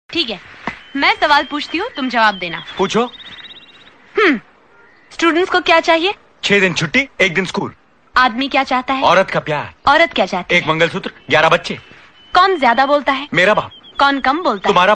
ठीक है, मैं सवाल पूछती हूँ, तुम जवाब देना। पूछो। स्टूडेंट्स को क्या चाहिए? 6 दिन छुट्टी, 1 दिन स्कूल। आदमी क्या चाहता है? औरत का प्यार। औरत क्या चाहती है? 1 मंगलसूत्र, 11 बच्चे। कौन ज्यादा बोलता है? मेरा बाप। कौन कम बोलता है? तुम्हारा